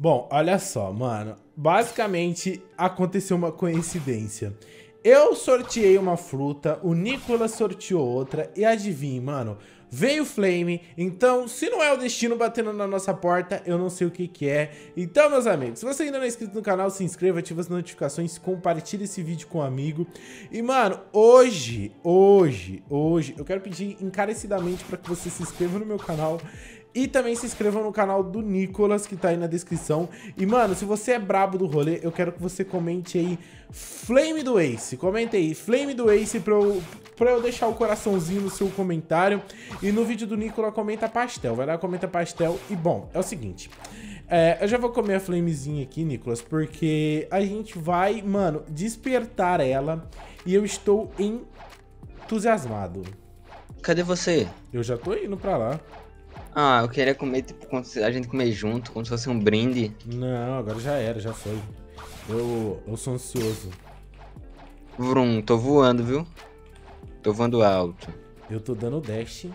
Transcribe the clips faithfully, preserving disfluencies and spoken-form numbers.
Bom, olha só, mano. Basicamente, aconteceu uma coincidência. Eu sorteei uma fruta, o Nicolas sorteou outra e adivinha, mano, veio o Flame. Então, se não é o destino batendo na nossa porta, eu não sei o que que é. Então, meus amigos, se você ainda não é inscrito no canal, se inscreva, ative as notificações, compartilhe esse vídeo com um amigo. E, mano, hoje, hoje, hoje, eu quero pedir encarecidamente para que você se inscreva no meu canal. E também se inscrevam no canal do Nicolas, que tá aí na descrição. E, mano, se você é brabo do rolê, eu quero que você comente aí Flame do Ace. Comenta aí, Flame do Ace, pra eu, pra eu deixar o coraçãozinho no seu comentário. E no vídeo do Nicolas, comenta pastel. Vai lá, comenta pastel. E, bom, é o seguinte. É, eu já vou comer a flamezinha aqui, Nicolas, porque a gente vai, mano, despertar ela. E eu estou entusiasmado. Cadê você? Eu já tô indo pra lá. Ah, eu queria comer, tipo, quando a gente comer junto, como se fosse um brinde. Não, agora já era, já foi. Eu, eu sou ansioso. Vrum, tô voando, viu? Tô voando alto. Eu tô dando dash.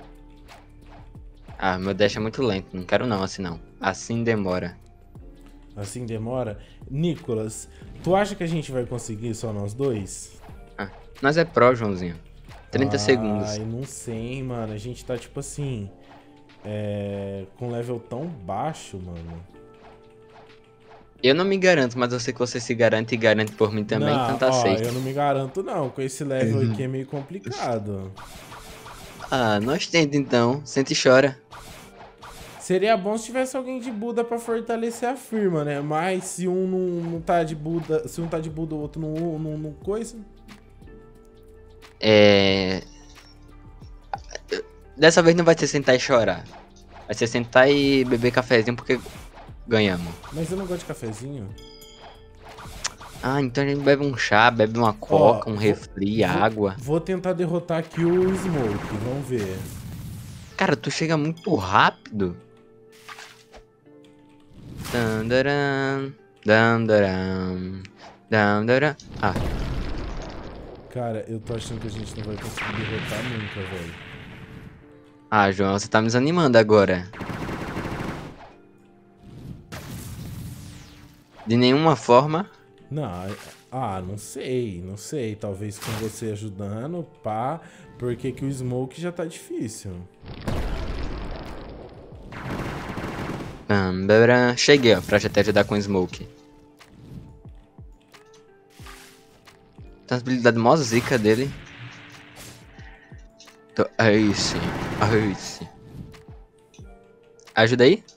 Ah, meu dash é muito lento, não quero não, assim não. Assim demora. Assim demora. Nicolas, tu acha que a gente vai conseguir só nós dois? Ah, nós é pro, Joãozinho. trinta segundos. Ai, não sei, mano. A gente tá tipo assim... É... com level tão baixo, mano. Eu não me garanto, mas eu sei que você se garante e garante por mim também, não, então tá ó, safe. eu não me garanto não. Com esse level aqui é meio complicado. Ah, nós tenta então. Sente e chora. Seria bom se tivesse alguém de Buda pra fortalecer a firma, né? Mas se um não, não tá de Buda, se um tá de Buda, o outro não, não, não coisa. É... Dessa vez não vai ser sentar e chorar. Vai ser sentar e beber cafezinho porque ganhamos. Mas eu não gosto de cafezinho. Ah, então a gente bebe um chá, bebe uma coca, Ó, um vou- refri, vou- água. Vou tentar derrotar aqui o Smoke, vamos ver. Cara, tu chega muito rápido. Dandaram, dandaram, dandaram. Ah, Cara, eu tô achando que a gente não vai conseguir derrotar nunca, velho. ah, João, você tá me desanimando agora. De nenhuma forma. Não, ah, não sei, não sei. Talvez com você ajudando, pá. Porque que o Smoke já tá difícil. Dandaram. Cheguei, ó, pra já te ajudar com o Smoke. Tem uma habilidade mó zica dele. Tô- Aí sim, aí sim. Ajuda aí?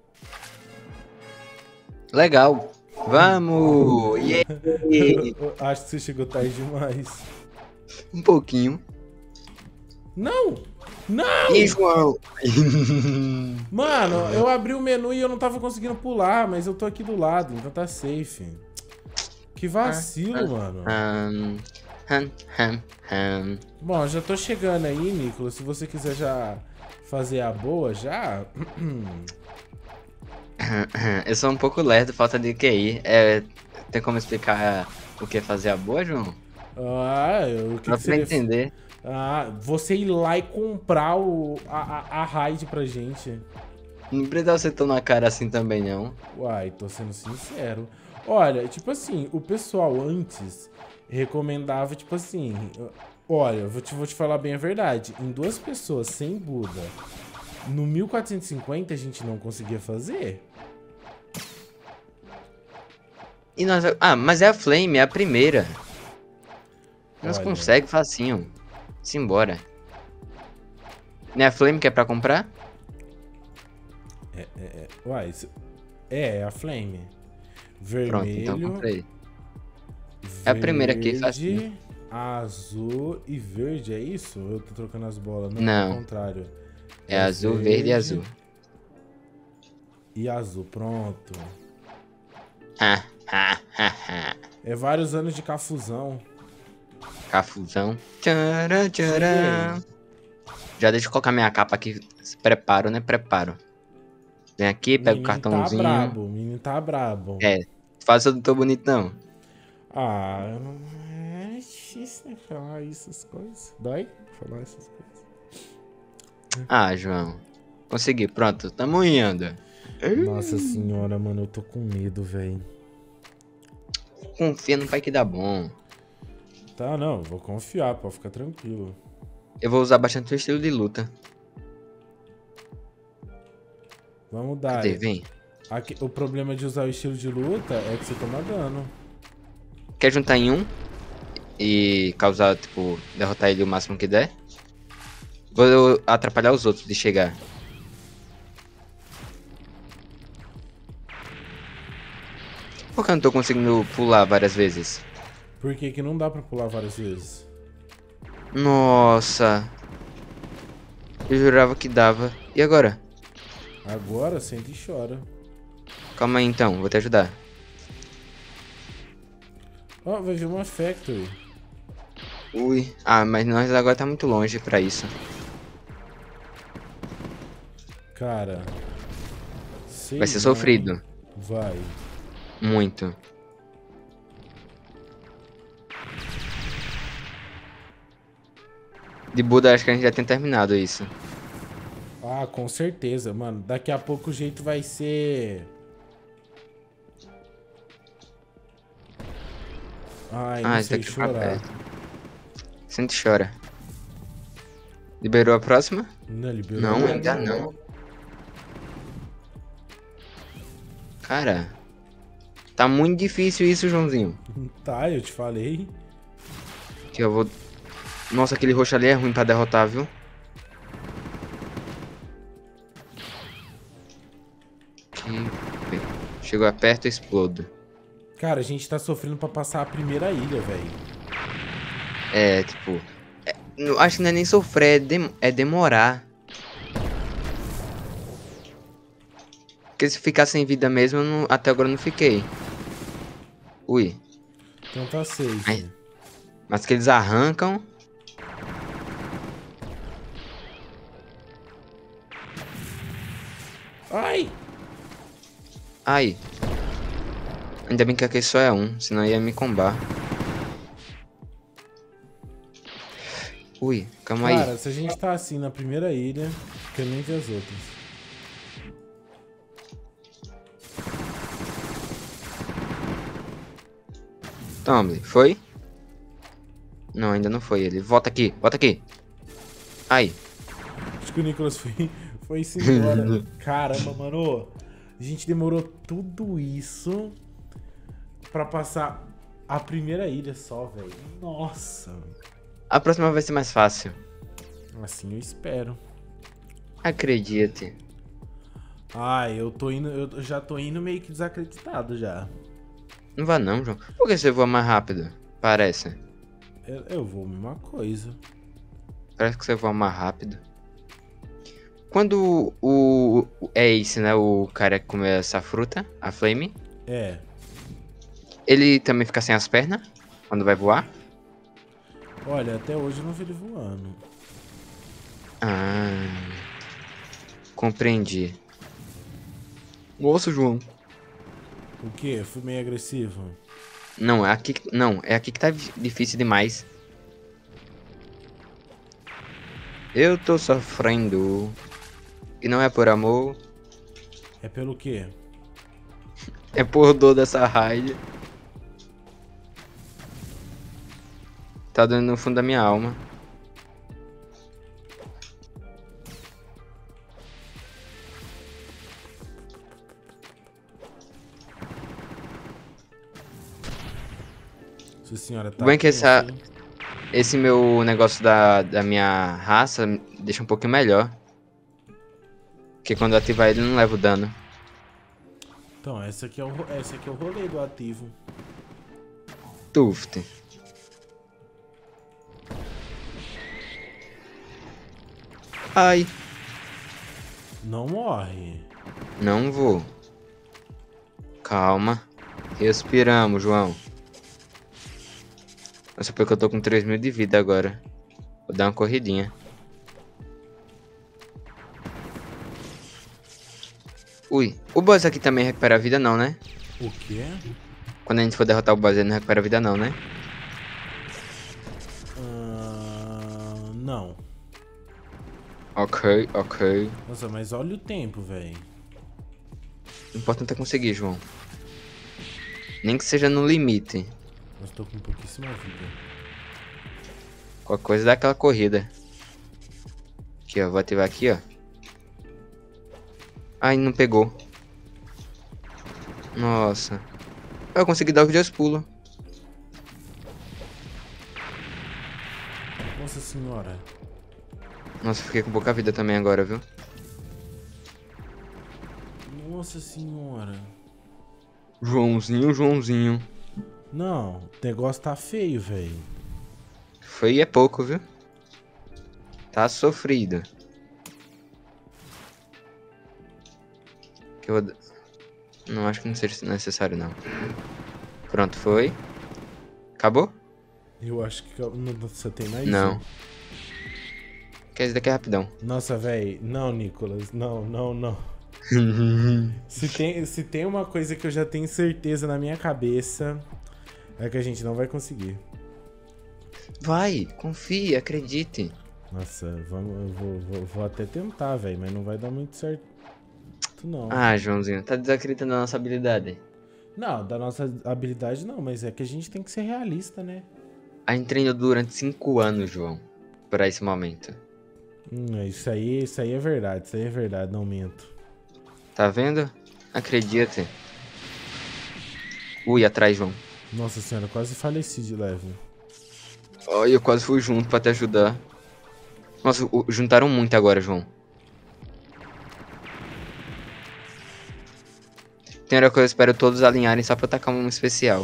Legal. Vamos! Yeah. Eu acho que você chegou tarde demais. Um pouquinho. Não! Não! E João? Mano, eu abri o menu e eu não tava conseguindo pular, mas eu tô aqui do lado, então tá safe. Que vacilo, mano. Hum, hum, hum, hum. Bom, já tô chegando aí, Nicolas. Se você quiser já fazer a boa, já... Eu sou um pouco lerdo, falta de Q I. É, tem como explicar o que é fazer a boa, João? Ah, eu... O que Pra que seria... entender. Ah, você ir lá e comprar o, a, a, a raid pra gente. Não precisa ser tão na cara assim também, não. Uai, tô sendo sincero. Olha, tipo assim, o pessoal antes recomendava, tipo assim... Olha, eu vou te, vou te falar bem a verdade. Em duas pessoas sem Buda, no mil quatrocentos e cinquenta a gente não conseguia fazer. E nós... Ah, mas é a Flame, é a primeira. Nós Olha. consegue facinho. Simbora. Não é a Flame que é pra comprar? É, é, é. Uai, isso... É, é a Flame. Vermelho. Pronto, então comprei. É a primeira aqui, facinho. Verde, azul e verde, é isso? Eu tô trocando as bolas, não, Não. ao contrário. É azul, verde e azul. E azul, pronto. Ha, ha, ha, ha. É vários anos de cafuzão. Cafuzão. Tcharam, tcharam. Já deixa eu colocar minha capa aqui. Preparo, né? Preparo. Vem aqui, pega o Menino cartãozinho. tá brabo, o menino tá brabo. É, faz eu não tô bonitão. Ah, eu não... é difícil, né, falar essas coisas. Dói falar essas coisas. Ah, João. Consegui, pronto, tamo indo. Nossa senhora, mano, eu tô com medo, velho. Confia no pai que dá bom. Tá, não, vou confiar, pode ficar tranquilo. Eu vou usar bastante o estilo de luta. Vamos dar. Cadê? Vem. Aqui, o problema de usar o estilo de luta é que você toma dano. Quer juntar em um? E causar, tipo, derrotar ele o máximo que der? Vou atrapalhar os outros de chegar. Por que eu não tô conseguindo pular várias vezes? Por que que não dá pra pular várias vezes? Nossa. Eu jurava que dava. E agora? Agora senta e chora. Calma aí então, vou te ajudar. Ó, oh, vai vir uma factory. Ui. Ah, mas nós agora tá muito longe pra isso. Cara. Sei Vai ser não. sofrido. Vai. Muito. De Buda, acho que a gente já tem terminado isso. Ah, com certeza, mano. Daqui a pouco o jeito vai ser... Ai, não Ah, sei daqui pra chorar. perto. Sente chora. Liberou a próxima? Não, liberou. Não, ainda não. Cara, tá muito difícil isso, Joãozinho. Tá, eu te falei. Que eu vou... Nossa, aquele roxo ali é ruim pra derrotar, viu? Aqui. Chegou perto, eu explodo. Cara, a gente tá sofrendo pra passar a primeira ilha, velho. É, tipo... É, não- acho que não é nem sofrer, é, dem- é demorar. Porque se ficar sem vida mesmo, eu não- até agora eu não fiquei. Ui. Então tá safe. Ai. Mas que eles arrancam... Ai! Ai. Ainda bem que aqui só é um, senão ia me combar. Ui, calma Cara, aí. se a gente tá assim na primeira ilha, quer nem ver as outras. Toma, foi? Não, ainda não foi ele. Volta aqui, volta aqui. Ai. Acho que o Nicolas foi, foi embora. Caramba, mano. A gente demorou tudo isso pra passar a primeira ilha só, velho. Nossa. A próxima vai ser mais fácil. Assim eu espero. Acredite. Ai, eu tô indo, eu já tô indo meio que desacreditado já. Não vá não, João. Por que você voa mais rápido? Parece. Eu, eu vou a mesma coisa. Parece que você voa mais rápido. Quando o... o- É esse, né? O cara que come essa fruta, a Flame. É. Ele também fica sem as pernas? Quando vai voar? Olha, até hoje eu não vi ele voando. Ah... Compreendi. Nossa, João. O quê? Fui meio agressivo? Não, é aqui, que- não, é aqui que tá di- difícil demais. Eu tô sofrendo. E não é por amor, É pelo quê? é por dor dessa raid. Tá doendo no fundo da minha alma. Sua senhora tá O bem que tenso, essa- hein? Esse meu negócio da, da minha raça me deixa um pouquinho melhor. Porque quando eu ativar ele não leva o dano. Então, esse aqui é o, ro- esse aqui é o rolê do ativo. Tuft. Ai, Não morre. não vou. Calma. Respiramos, João. Nossa, porque eu tô com três mil de vida agora. Vou dar uma corridinha. Ui, o boss aqui também recupera a vida não, né? O quê? Quando a gente for derrotar o boss ele não recupera a vida não, né? Ah, não. Ok, ok. Nossa, mas olha o tempo, velho. O importante é conseguir, João. Nem que seja no limite. Mas tô com pouquíssima vida. Qualquer coisa dá aquela corrida. Aqui, ó. Vou ativar aqui, ó. Ai, não pegou. Nossa. Eu consegui dar os dois pulos. Nossa senhora. Nossa, fiquei com pouca vida também agora, viu? Nossa senhora. Joãozinho, Joãozinho. Não, o negócio tá feio, velho. Foi é pouco, viu? Tá sofrido. Que eu vou... Não acho que não seja necessário, não. Pronto, foi. Acabou? Eu acho que não, você tem mais Não. um. Quer dizer, daqui é rapidão. Nossa, velho. Não, Nicolas. Não, não, não. se, tem, se tem uma coisa que eu já tenho certeza na minha cabeça, é que a gente não vai conseguir. Vai, confie, acredite. Nossa, vamos, eu vou, vou, vou até tentar, velho, mas não vai dar muito certo, não. Ah, Joãozinho, tá desacreditando na nossa habilidade. Não, da nossa habilidade não, mas é que a gente tem que ser realista, né? A gente treinou durante cinco anos, João, pra esse momento. Hum, isso aí, isso aí é verdade, isso aí é verdade, não minto. Tá vendo? Acredite. Ui, atrás, João. Nossa senhora, eu quase faleci de leve. Ai, eu quase fui junto pra te ajudar. Nossa, o- juntaram muito agora, João. Tem hora que eu espero todos alinharem só pra eu tacar um especial.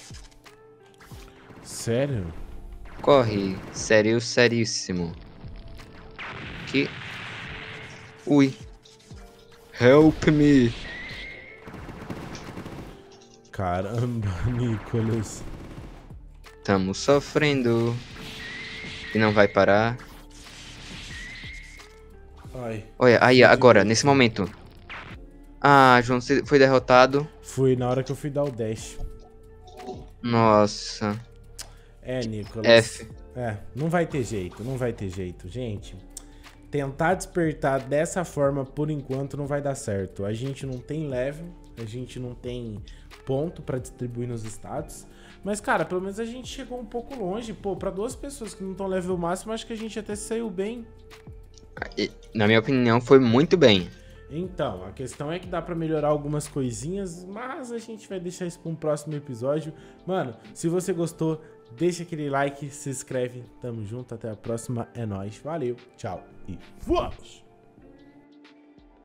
Sério? Corre, sério, seríssimo. Que... Ui. Help me. Caramba, Nicolas. Tamo sofrendo. E não vai parar. Ai. Olha, aí, agora, nesse momento. Ah, João, você foi derrotado. Fui na hora que eu fui dar o dash. Nossa. É, Nicolas. F. É, não vai ter jeito, não vai ter jeito, gente. Tentar despertar dessa forma por enquanto não vai dar certo. A gente não tem level, a gente não tem ponto pra distribuir nos status. Mas, cara, pelo menos a gente chegou um pouco longe. Pô, pra duas pessoas que não estão level máximo, acho que a gente até saiu bem. E, na minha opinião, foi muito bem. Então, a questão é que dá pra melhorar algumas coisinhas, mas a gente vai deixar isso pra um próximo episódio. Mano, se você gostou, deixa aquele like, se inscreve, tamo junto, até a próxima, é nóis, valeu, tchau e vamos!